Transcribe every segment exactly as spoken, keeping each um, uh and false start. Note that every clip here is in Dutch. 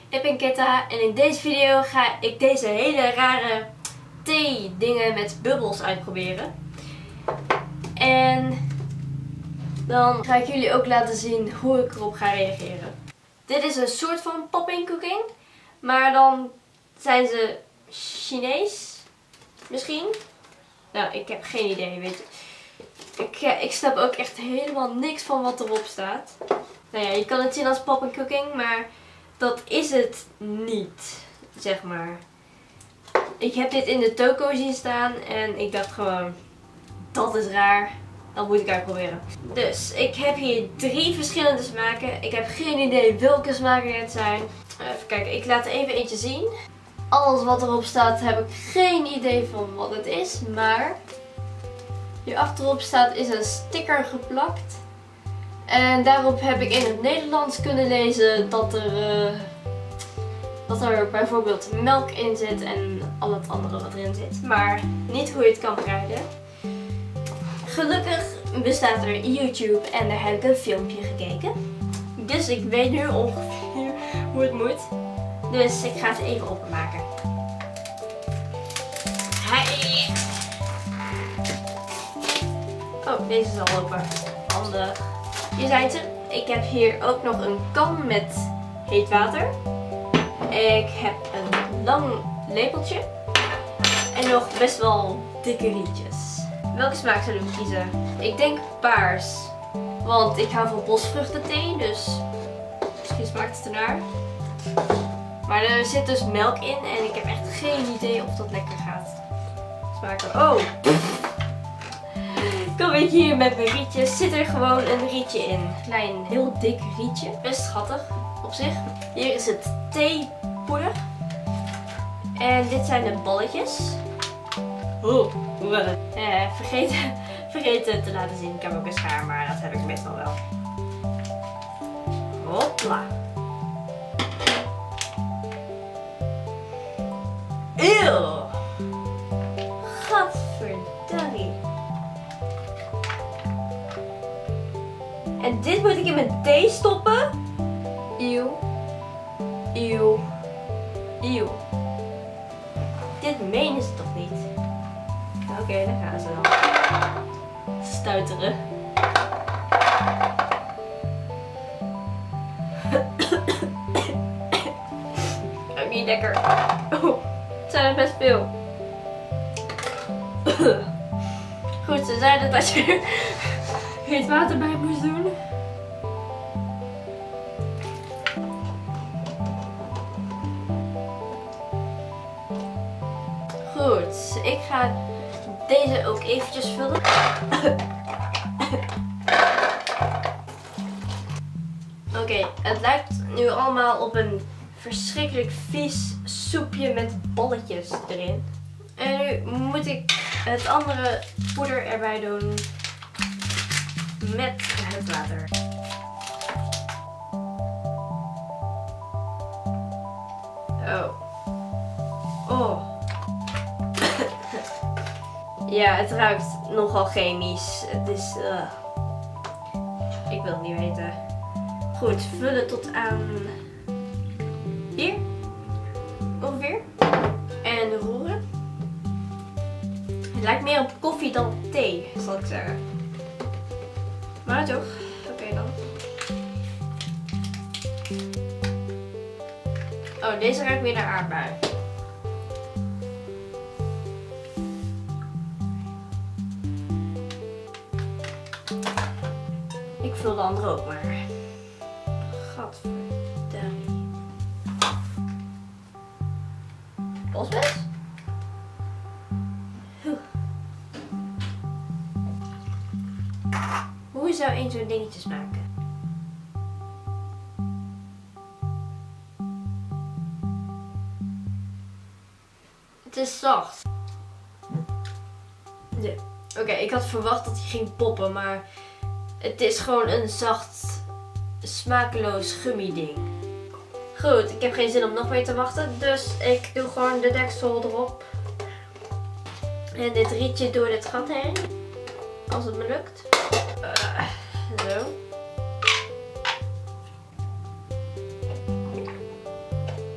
ik ben Ketta en in deze video ga ik deze hele rare thee dingen met bubbels uitproberen. En dan ga ik jullie ook laten zien hoe ik erop ga reageren. Dit is een soort van popping cooking, maar dan zijn ze Chinees misschien. Nou, ik heb geen idee, weet je. Ik, ja, ik snap ook echt helemaal niks van wat erop staat. Nou ja, je kan het zien als popping cooking, maar dat is het niet, zeg maar. Ik heb dit in de toko zien staan en ik dacht gewoon, dat is raar. Dat moet ik uitproberen. Dus, ik heb hier drie verschillende smaken. Ik heb geen idee welke smaken het zijn. Even kijken, ik laat even eentje zien. Alles wat erop staat heb ik geen idee van wat het is, maar hier achterop staat is een sticker geplakt. En daarop heb ik in het Nederlands kunnen lezen dat er, uh, dat er bijvoorbeeld melk in zit en al het andere wat erin zit. Maar niet hoe je het kan bereiden. Gelukkig bestaat er YouTube en daar heb ik een filmpje gekeken. Dus ik weet nu ongeveer hoe het moet. Dus ik ga het even openmaken. Hey. Oh, deze is al open. Handig. Hier zijn ze. Ik heb hier ook nog een kan met heet water. Ik heb een lang lepeltje. En nog best wel dikke rietjes. Welke smaak zullen we kiezen? Ik denk paars. Want ik hou van bosvruchtenthee, dus misschien smaakt het ernaar. Maar er zit dus melk in en ik heb echt geen idee of dat lekker gaat smaken. Oh! Kom ik hier met mijn rietjes. Zit er gewoon een rietje in. Klein, heel dik rietje. Best schattig op zich. Hier is het theepoeder. En dit zijn de balletjes. Oh, eh, vergeet, vergeet het te laten zien. Ik heb ook een schaar, maar dat heb ik meestal wel. Hopla. Eeuw. Gadverdamme. En dit moet ik in mijn thee stoppen? Eeuw. Eeuw. Eeuw. Dit menen ze toch niet? Oké, okay, daar gaan ze dan. Stuiteren. Ook niet lekker. Oh, het zijn er best veel. Goed, ze zeiden dat je er heet water bij moest doen. Goed, ik ga deze ook eventjes vullen. Oké, okay, het lijkt nu allemaal op een verschrikkelijk vies soepje met balletjes erin. En nu moet ik het andere poeder erbij doen met het water. Oh. Oh. Ja, het ruikt nogal chemisch. Het is... Uh... Ik wil het niet weten. Goed, vullen tot aan... hier. Ongeveer. En roeren. Het lijkt meer op koffie dan thee, zal ik zeggen. Maar toch. Oké okay, dan. Oh, deze ruikt meer naar aardbei. Ik vul de andere ook maar. Gadverdamme. Bosbes? Hoe zou een zo'n dingetje smaken? Het is zacht. Ja. Oké, okay, ik had verwacht dat hij ging poppen, maar het is gewoon een zacht, smakeloos gummi ding. Goed, ik heb geen zin om nog meer te wachten, dus ik doe gewoon de deksel erop. En dit rietje door dit gat heen, als het me lukt. Uh, zo.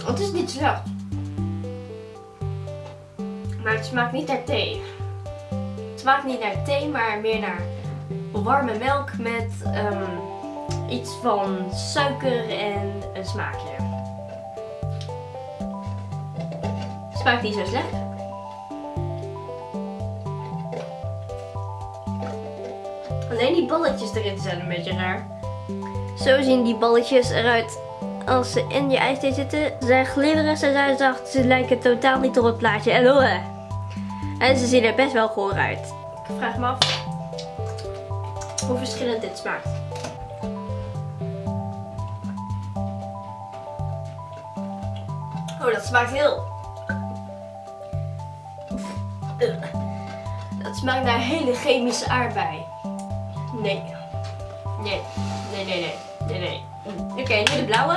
Het is niet slecht. Maar het smaakt niet naar thee. Het smaakt niet naar thee, maar meer naar warme melk met um, iets van suiker en een smaakje. Het smaakt niet zo slecht. Alleen die balletjes erin zijn een beetje raar. Zo zien die balletjes eruit als ze in je ijsthee zitten. Ze zijn glibberig, ze zijn zacht, ze lijken totaal niet op het plaatje. En, oh, en ze zien er best wel goor uit. Ik vraag me af hoe verschillend dit smaakt. Oh, dat smaakt heel... Dat smaakt naar hele chemische aardbei. Nee. Nee. Nee, nee, nee. Nee, nee. Oké, okay, nu de blauwe.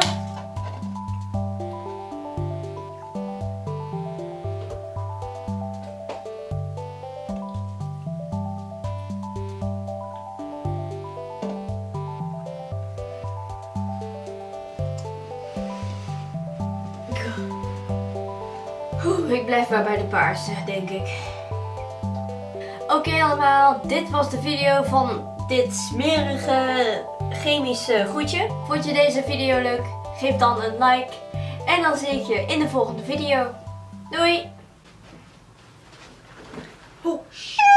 Oeh, ik blijf maar bij de paarse, denk ik. Oké okay, allemaal, dit was de video van dit smerige chemische goedje. Vond je deze video leuk? Geef dan een like. En dan zie ik je in de volgende video. Doei! Oh.